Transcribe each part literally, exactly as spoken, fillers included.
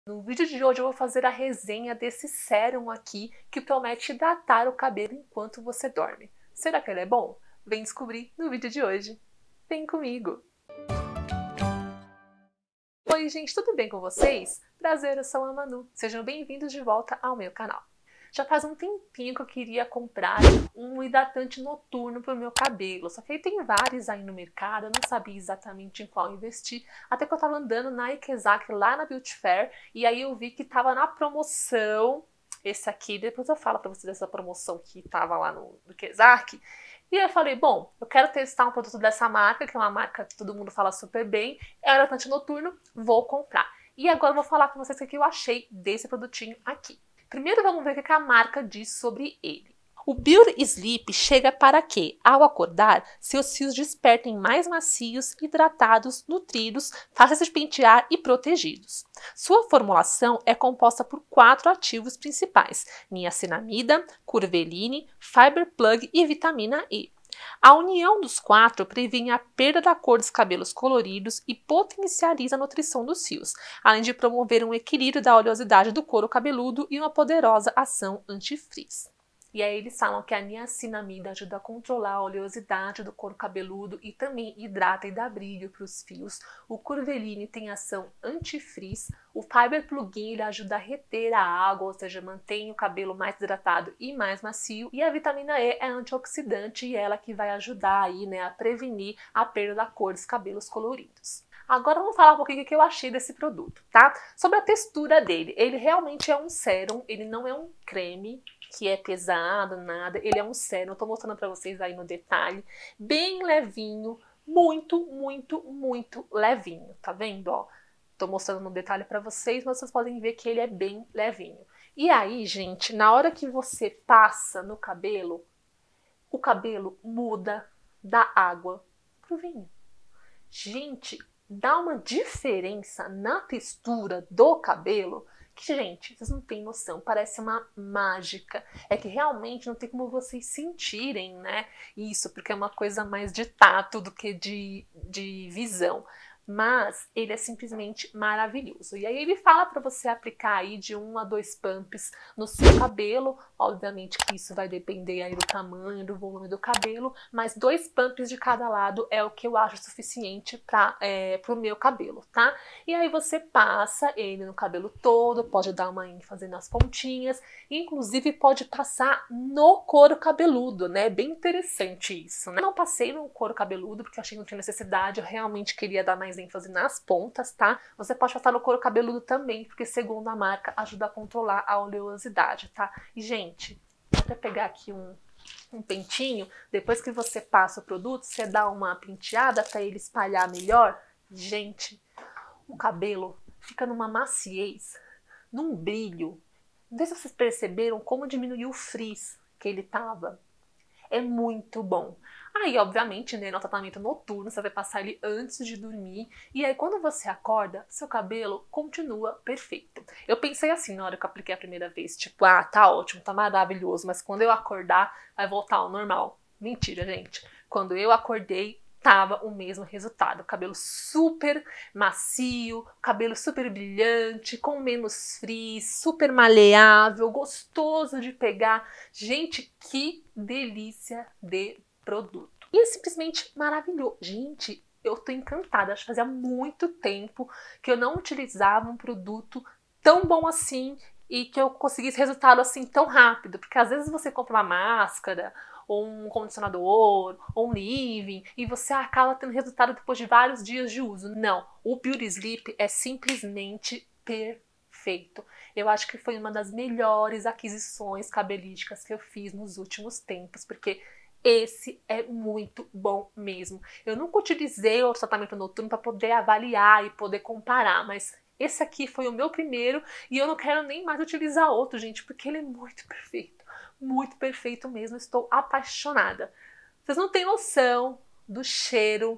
No vídeo de hoje eu vou fazer a resenha desse sérum aqui que promete hidratar o cabelo enquanto você dorme. Será que ele é bom? Vem descobrir no vídeo de hoje. Vem comigo! Oi gente, tudo bem com vocês? Prazer, eu sou a Manu. Sejam bem-vindos de volta ao meu canal. Já faz um tempinho que eu queria comprar um hidratante noturno para o meu cabelo, só que aí tem vários aí no mercado, eu não sabia exatamente em qual investir, até que eu tava andando na Ikezak lá na Beauty Fair, e aí eu vi que tava na promoção, esse aqui, depois eu falo para vocês dessa promoção que tava lá no, no Ikezak, e eu falei, bom, eu quero testar um produto dessa marca, que é uma marca que todo mundo fala super bem, é um hidratante noturno, vou comprar. E agora eu vou falar com vocês o que eu achei desse produtinho aqui. Primeiro vamos ver o que a marca diz sobre ele. O Beauty Sleep chega para que, ao acordar, seus fios despertem mais macios, hidratados, nutridos, fáceis de pentear e protegidos. Sua formulação é composta por quatro ativos principais: niacinamida, curveline, fiber plug e vitamina E. A união dos quatro previne a perda da cor dos cabelos coloridos e potencializa a nutrição dos fios, além de promover um equilíbrio da oleosidade do couro cabeludo e uma poderosa ação anti-frizz. E aí eles falam que a niacinamida ajuda a controlar a oleosidade do couro cabeludo e também hidrata e dá brilho para os fios. O curveline tem ação anti-frizz. O fiber plugin ele ajuda a reter a água, ou seja, mantém o cabelo mais hidratado e mais macio. E a vitamina E é antioxidante e ela que vai ajudar aí, né, a prevenir a perda da cor dos cabelos coloridos. Agora vamos falar um pouquinho do que eu achei desse produto, tá? Sobre a textura dele, ele realmente é um sérum, ele não é um creme que é pesado, nada, ele é um sérum, eu tô mostrando pra vocês aí no detalhe, bem levinho, muito, muito, muito levinho, tá vendo, ó? Tô mostrando no detalhe pra vocês, mas vocês podem ver que ele é bem levinho. E aí, gente, na hora que você passa no cabelo, o cabelo muda da água pro vinho. Gente, dá uma diferença na textura do cabelo que, gente, vocês não têm noção, parece uma mágica. É que realmente não tem como vocês sentirem, né, isso, porque é uma coisa mais de tato do que de, de visão. Mas ele é simplesmente maravilhoso. E aí ele fala para você aplicar aí de um a dois pumps no seu cabelo. Obviamente que isso vai depender aí do tamanho, do volume do cabelo, mas dois pumps de cada lado é o que eu acho suficiente para é, pro meu cabelo, tá? E aí você passa ele no cabelo todo, pode dar uma ênfase nas pontinhas, inclusive pode passar no couro cabeludo, né? Bem interessante isso, né? Eu não passei no couro cabeludo porque eu achei que não tinha necessidade, eu realmente queria dar mais ênfase nas pontas, tá? Você pode passar no couro cabeludo também, porque segundo a marca ajuda a controlar a oleosidade, tá? E gente, vou até pegar aqui um, um pentinho, depois que você passa o produto, você dá uma penteada para ele espalhar melhor. Gente, o cabelo fica numa maciez, num brilho. Não sei se vocês perceberam como diminuiu o frizz que ele tava. É muito bom. Aí, obviamente, né, no tratamento noturno, você vai passar ele antes de dormir. E aí, quando você acorda, seu cabelo continua perfeito. Eu pensei assim na hora que eu apliquei a primeira vez, tipo, ah, tá ótimo, tá maravilhoso, mas quando eu acordar, vai voltar ao normal. Mentira, gente. Quando eu acordei, tava o mesmo resultado. Cabelo super macio, cabelo super brilhante, com menos frizz, super maleável, gostoso de pegar. Gente, que delícia de produto. E é simplesmente maravilhoso. Gente, eu tô encantada. Acho que fazia muito tempo que eu não utilizava um produto tão bom assim e que eu conseguisse resultado assim tão rápido. Porque às vezes você compra uma máscara ou um condicionador, ou um leave-in, e você acaba tendo resultado depois de vários dias de uso. Não, o Beauty Sleep é simplesmente perfeito. Eu acho que foi uma das melhores aquisições cabelísticas que eu fiz nos últimos tempos, porque esse é muito bom mesmo. Eu nunca utilizei o tratamento noturno para poder avaliar e poder comparar, mas esse aqui foi o meu primeiro e eu não quero nem mais utilizar outro, gente, porque ele é muito perfeito. Muito perfeito mesmo, estou apaixonada. Vocês não têm noção do cheiro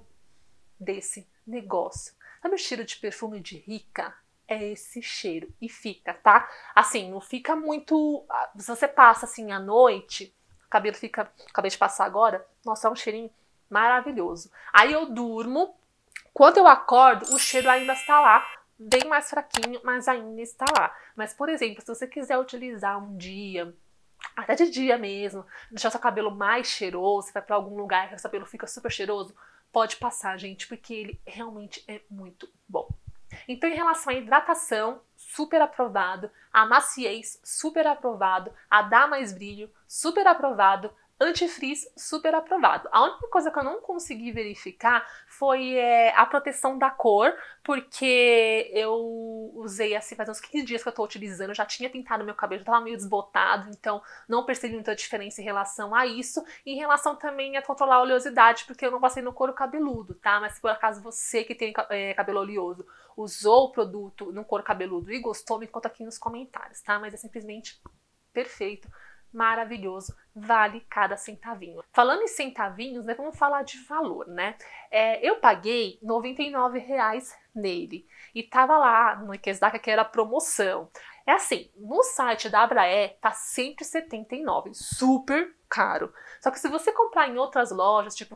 desse negócio. Sabe o cheiro de perfume de rica? É esse cheiro. E fica, tá? Assim, não fica muito... Se você passa assim à noite, o cabelo fica... Acabei de passar agora. Nossa, é um cheirinho maravilhoso. Aí eu durmo. Quando eu acordo, o cheiro ainda está lá. bem mais fraquinho, mas ainda está lá. Mas, por exemplo, se você quiser utilizar um dia, até de dia mesmo, deixar seu cabelo mais cheiroso, você vai pra algum lugar que o seu cabelo fica super cheiroso, pode passar, gente, porque ele realmente é muito bom. Então, em relação à hidratação, super aprovado, a maciez, super aprovado, a dar mais brilho, super aprovado, antifrizz, super aprovado. A única coisa que eu não consegui verificar foi é, a proteção da cor, porque eu usei assim faz uns quinze dias que eu tô utilizando, eu já tinha pintado meu cabelo, já tava meio desbotado, então não percebi muita diferença em relação a isso. E em relação também a controlar a oleosidade, porque eu não passei no couro cabeludo, tá? Mas se por acaso você que tem é, cabelo oleoso usou o produto no couro cabeludo e gostou, me conta aqui nos comentários, tá? Mas é simplesmente perfeito, maravilhoso, vale cada centavinho. Falando em centavinhos, né, vamos falar de valor, né? É, eu paguei noventa e nove reais nele e tava lá no Ikezaka que era promoção. É assim, no site da Abraé tá cento e setenta e nove reais, super caro. Só que se você comprar em outras lojas, tipo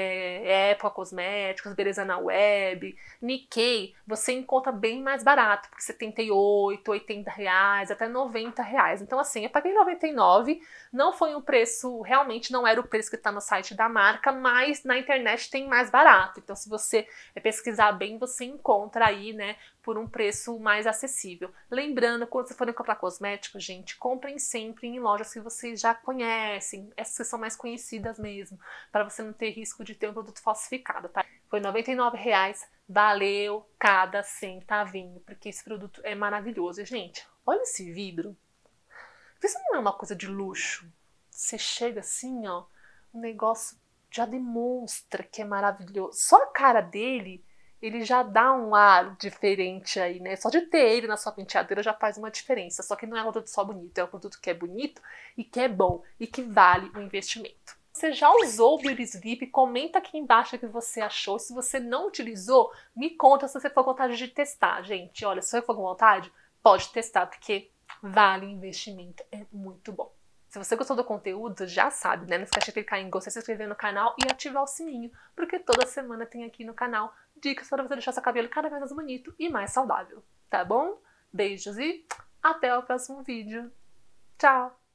é, Época Cosméticos, Beleza na Web, Nikkei, você encontra bem mais barato, porque setenta e oito, oitenta reais, até noventa reais. Então assim, eu paguei noventa e nove, não foi um preço, realmente não era o preço que está no site da marca, mas na internet tem mais barato. Então se você pesquisar bem, você encontra aí, né, por um preço mais acessível. Lembrando, quando vocês forem comprar cosméticos, gente, comprem sempre em lojas que vocês já conhecem, essas que são mais conhecidas mesmo, para você não ter risco de ter um produto falsificado, tá? Foi noventa e nove reais, valeu cada centavinho, porque esse produto é maravilhoso. E, gente, olha esse vidro. Isso não é uma coisa de luxo. Você chega assim, ó, o negócio já demonstra que é maravilhoso. Só a cara dele, ele já dá um ar diferente aí, né? Só de ter ele na sua penteadeira já faz uma diferença. Só que não é um produto só bonito, é um produto que é bonito e que é bom e que vale o investimento. Você já usou o Beauty Sleep? Comenta aqui embaixo o que você achou. Se você não utilizou, me conta se você for com vontade de testar. Gente, olha, se você for com vontade, pode testar, porque vale o investimento, é muito bom. Se você gostou do conteúdo, já sabe, né? Não esquece de clicar em gostei, se inscrever no canal e ativar o sininho, porque toda semana tem aqui no canal dicas para você deixar seu cabelo cada vez mais bonito e mais saudável, tá bom? Beijos e até o próximo vídeo. Tchau!